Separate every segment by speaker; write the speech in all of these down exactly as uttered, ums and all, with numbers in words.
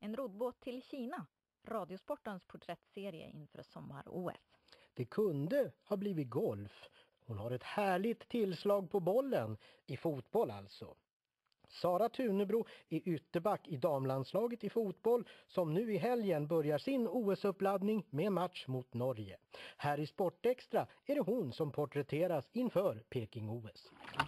Speaker 1: En roddbåt till Kina. Radiosportens porträttserie inför sommar-O S.
Speaker 2: Det kunde ha blivit golf. Hon har ett härligt tillslag på bollen. I fotboll alltså. Sara Tunebro är ytterback i damlandslaget i fotboll som nu i helgen börjar sin O S-uppladdning med match mot Norge. Här i Sportextra är det hon som porträtteras inför Peking-O S.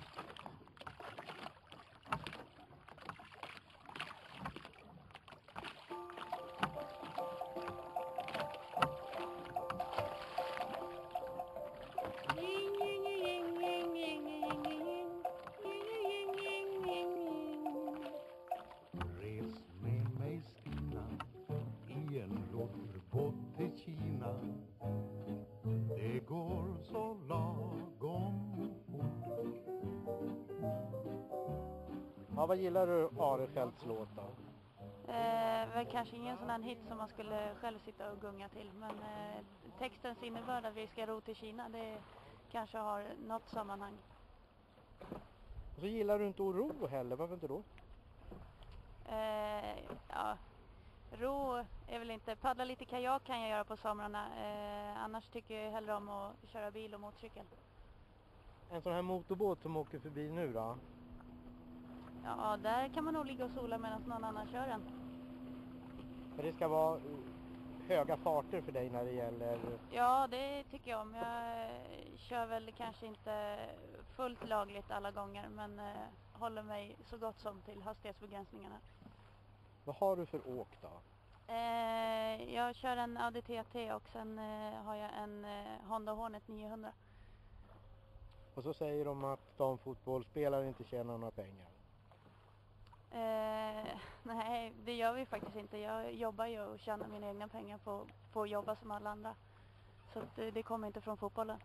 Speaker 3: Res med mig Stina i en roddbåt till Kina. Det går så lagom fort.
Speaker 2: Ja, vad gillar du Arefeldts låt då?
Speaker 4: Eh, väl kanske ingen sån här hit som man skulle själv sitta och gunga till. Men eh, textens innebörd att vi ska ro till Kina, det kanske har något sammanhang.
Speaker 2: Och så gillar du inte att ro heller, varför inte då?
Speaker 4: Eh, ja, ro är väl inte, paddla lite kajak kan jag göra på somrarna. Eh, annars tycker jag hellre om att köra bil och motorcykel.
Speaker 2: En sån här motorbåt som åker förbi nu då?
Speaker 4: Ja, där kan man nog ligga och sola medan någon annan kör den.
Speaker 2: För det ska vara höga farter för dig när det gäller...
Speaker 4: Ja, det tycker jag om. Jag kör väl kanske inte fullt lagligt alla gånger, men eh, håller mig så gott som till hastighetsbegränsningarna.
Speaker 2: Vad har du för åk då?
Speaker 4: Eh, jag kör en Audi T T och sen eh, har jag en eh, Honda Hornet niohundra.
Speaker 2: Och så säger de att damfotbollsspelare inte tjänar några pengar.
Speaker 4: Eh, nej, det gör vi faktiskt inte. Jag jobbar ju och tjänar mina egna pengar på, på att jobba som alla andra. Så att det, det kommer inte från fotbollen.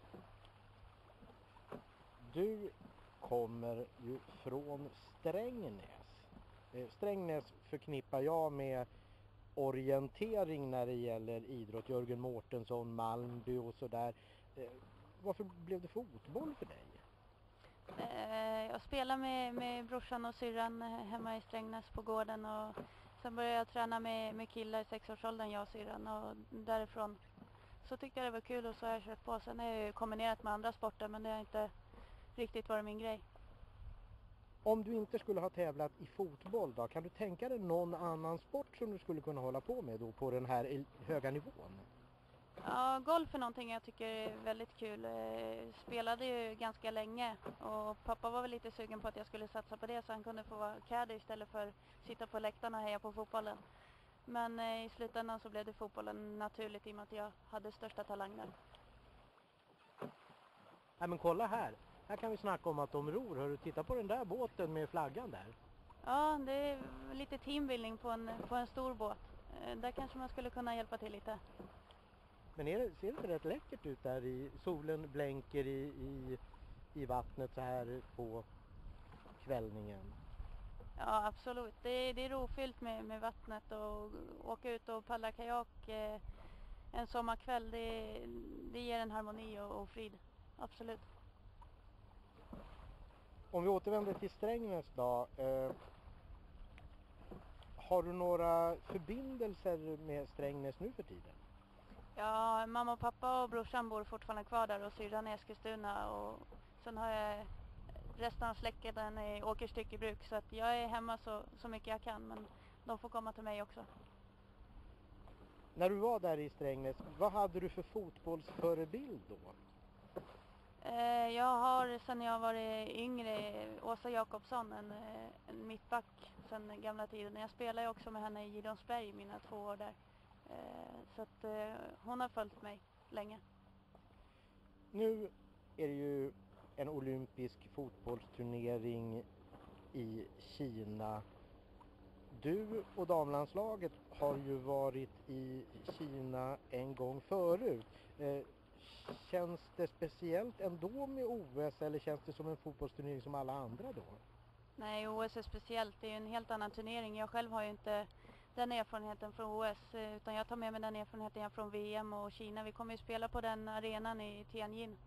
Speaker 2: Du kommer ju från Strängnäs. Eh, Strängnäs förknippar jag med orientering när det gäller idrott. Jörgen Mårtensson, Malmby och sådär. Eh, varför blev det fotboll för dig?
Speaker 4: Eh, jag spelar med, med brorsan och syrran hemma i Strängnäs på gården. Och sen började jag träna med, med killar i sexårsåldern, jag och syrran. Och därifrån så tyckte jag det var kul och så har jag kört på. Sen har jag ju kombinerat med andra sporter, men det har inte riktigt varit min grej.
Speaker 2: Om du inte skulle ha tävlat i fotboll då, kan du tänka dig någon annan sport som du skulle kunna hålla på med då på den här höga nivån?
Speaker 4: Ja, golf är någonting jag tycker är väldigt kul. Eh, spelade ju ganska länge och pappa var väl lite sugen på att jag skulle satsa på det så han kunde få vara caddy istället för att sitta på läktarna och heja på fotbollen. Men eh, i slutändan så blev det fotbollen naturligt i och med att jag hade största talang där.
Speaker 2: Nej men kolla här. Här kan vi snacka om att de ror. Hör du, titta på den där båten med flaggan där.
Speaker 4: Ja, det är lite teambuilding på en, på en stor båt. Eh, där kanske man skulle kunna hjälpa till lite.
Speaker 2: Men är det, ser det inte rätt läckert ut där i solen blänker i, i, i vattnet så här på kvällningen?
Speaker 4: Ja, absolut. Det, det är rofyllt med, med vattnet och åka ut och paddla kajak eh, en sommarkväll. Det, det ger en harmoni och, och frid. Absolut.
Speaker 2: Om vi återvänder till Strängnäs då. Eh, har du några förbindelser med Strängnäs nu för tiden?
Speaker 4: Ja, mamma och pappa och brorsan bor fortfarande kvar där och syrran i Eskilstuna. Och sen har jag resten av släkten i Åkerstyckebruk så att jag är hemma så, så mycket jag kan. Men de får komma till mig också.
Speaker 2: När du var där i Strängnäs, vad hade du för fotbollsförebild då?
Speaker 4: Eh, jag har sedan jag var yngre Åsa Jakobsson, en, en mittback sedan gamla tiden. Jag spelar ju också med henne i Gidonsberg mina två år där. Eh, så att eh, hon har följt mig länge.
Speaker 2: Nu är det ju en olympisk fotbollsturnering i Kina. Du och damlandslaget har ju varit i Kina en gång förut. Eh, känns det speciellt ändå med O S eller känns det som en fotbollsturnering som alla andra då?
Speaker 4: Nej, O S är speciellt. Det är ju en helt annan turnering. Jag själv har ju inte den erfarenheten från O S utan jag tar med mig den erfarenheten från V M och Kina. Vi kommer ju spela på den arenan i Tianjin.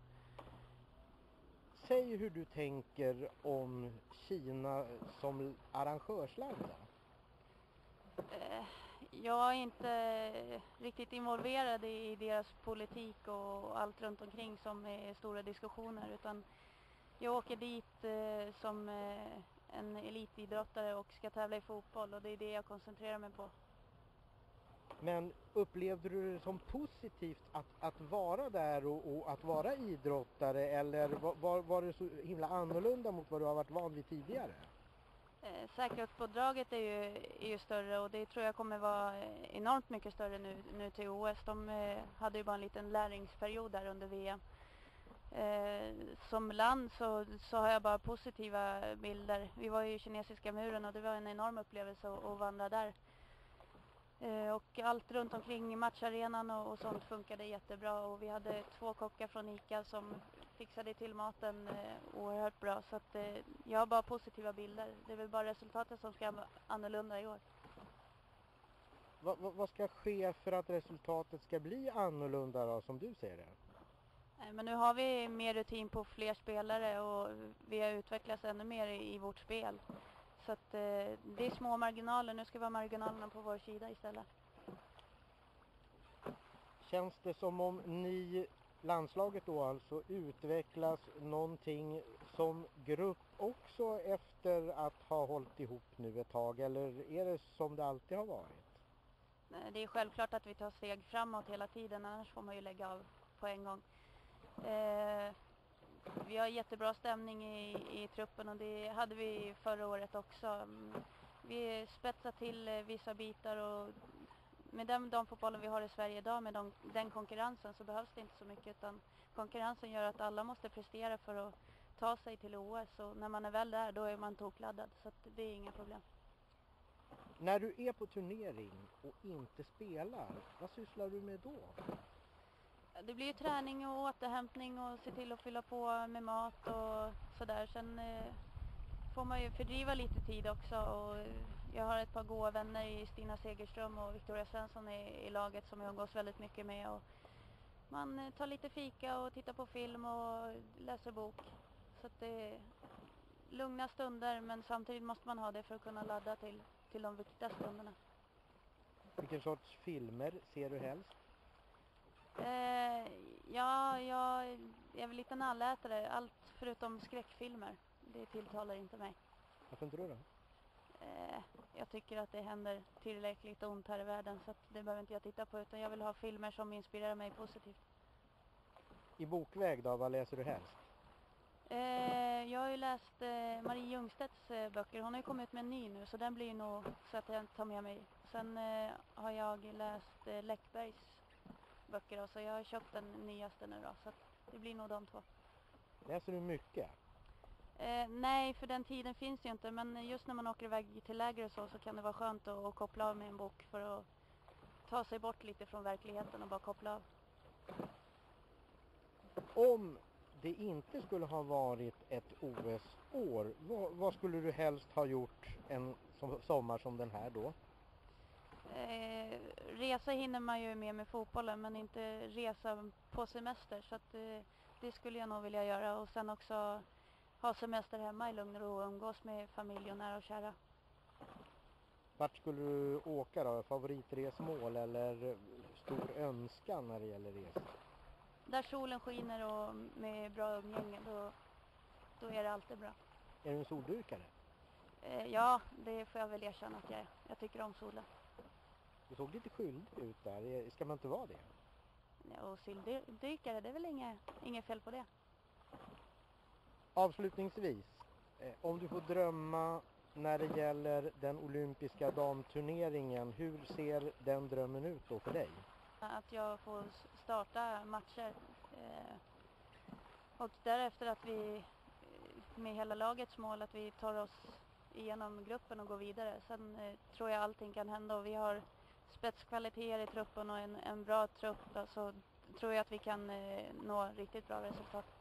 Speaker 2: Säg hur du tänker om Kina som arrangörsland då?
Speaker 4: Eh, Jag är inte riktigt involverad i deras politik och allt runt omkring som är stora diskussioner, utan jag åker dit eh, som eh, en elitidrottare och ska tävla i fotboll, och det är det jag koncentrerar mig på.
Speaker 2: Men upplevde du det som positivt att, att vara där och, och att vara idrottare, eller var, var, var det så himla annorlunda mot vad du har varit van vid tidigare?
Speaker 4: Eh, säkerhetspådraget är ju, är ju större, och det tror jag kommer vara enormt mycket större nu, nu till O S. De eh, hade ju bara en liten läringsperiod där under V M. Eh, som land så, så har jag bara positiva bilder. Vi var ju i kinesiska muren och det var en enorm upplevelse att, att vandra där. Eh, och allt runt omkring matcharenan och, och sånt funkade jättebra, och vi hade två kockar från ICA som fixade till maten eh, oerhört bra, så att eh, jag har bara positiva bilder. Det är väl bara resultatet som ska vara annorlunda i år.
Speaker 2: Va, va, vad ska ske för att resultatet ska bli annorlunda då, som du ser det?
Speaker 4: Nej, men nu har vi mer rutin på fler spelare och vi har utvecklats ännu mer i, i vårt spel. Så att eh, det är små marginaler. Nu ska vi ha marginalerna på vår sida istället.
Speaker 2: Känns det som om ni, landslaget då alltså, utvecklas någonting som grupp också efter att ha hållit ihop nu ett tag, eller är det som det alltid har varit?
Speaker 4: Nej, det är självklart att vi tar steg framåt hela tiden, annars får man ju lägga av på en gång. Eh, vi har jättebra stämning i, i truppen, och det hade vi förra året också. Vi spetsar till eh, vissa bitar, och med den damfotbollen vi har i Sverige idag, med de, den konkurrensen, så behövs det inte så mycket, utan konkurrensen gör att alla måste prestera för att ta sig till O S, och när man är väl där, då är man tokladdad, så att det är inga problem.
Speaker 2: När du är på turnering och inte spelar, vad sysslar du med då?
Speaker 4: Det blir ju träning och återhämtning och se till att fylla på med mat och sådär. Sen eh, får man ju fördriva lite tid också, och jag har ett par goda vänner i Stina Segerström och Victoria Svensson i, i laget som jag umgås väldigt mycket med, och man eh, tar lite fika och tittar på film och läser bok. Så att det är lugna stunder, men samtidigt måste man ha det för att kunna ladda till, till de viktiga stunderna.
Speaker 2: Vilken sorts filmer ser du helst?
Speaker 4: Eh, ja, jag är väl lite nallätare. Allt förutom skräckfilmer. Det tilltalar inte mig.
Speaker 2: Varför inte då då?
Speaker 4: Eh, jag tycker att det händer tillräckligt ont här i världen, så att det behöver inte jag titta på, utan jag vill ha filmer som inspirerar mig positivt.
Speaker 2: I bokväg då, vad läser du helst?
Speaker 4: Eh, jag har ju läst eh, Marie Ljungstedts eh, böcker. Hon har ju kommit ut med en ny nu, så den blir nog så att jag tar med mig. Sen eh, har jag läst eh, Läckbergs böcker, och så jag har köpt den nyaste nu då, så att det blir nog de två.
Speaker 2: Läser du mycket?
Speaker 4: Eh, nej, för den tiden finns ju inte, men just när man åker iväg till läger och så, så kan det vara skönt att, att koppla av med en bok för att ta sig bort lite från verkligheten och bara koppla av.
Speaker 2: Om det inte skulle ha varit ett O S-år, vad, vad skulle du helst ha gjort en som, sommar som den här då?
Speaker 4: Eh, resa hinner man ju med med fotbollen, men inte resa på semester, så att, eh, det skulle jag nog vilja göra, och sen också ha semester hemma i lugn och ro och umgås med familj och nära och kära.
Speaker 2: Vart skulle du åka då? Favoritresmål eller stor önskan när det gäller resa?
Speaker 4: Där solen skiner och med bra umgänge, då, då är det alltid bra.
Speaker 2: Är du en soldyrkare?
Speaker 4: Eh, ja, det får jag väl erkänna att jag är. Jag tycker om solen.
Speaker 2: Du såg lite skyldig ut där. Ska man inte vara det?
Speaker 4: Ja, och soldyrkare, det är väl inget, inget fel på det.
Speaker 2: Avslutningsvis, eh, om du får drömma när det gäller den olympiska damturneringen, hur ser den drömmen ut då för dig?
Speaker 4: Att jag får starta matcher. Eh, och därefter att vi med hela lagets mål att vi tar oss igenom gruppen och går vidare. Sen eh, tror jag allting kan hända, och vi har spetskvaliteter i truppen och en, en bra trupp. Så tror jag att vi kan eh, nå riktigt bra resultat.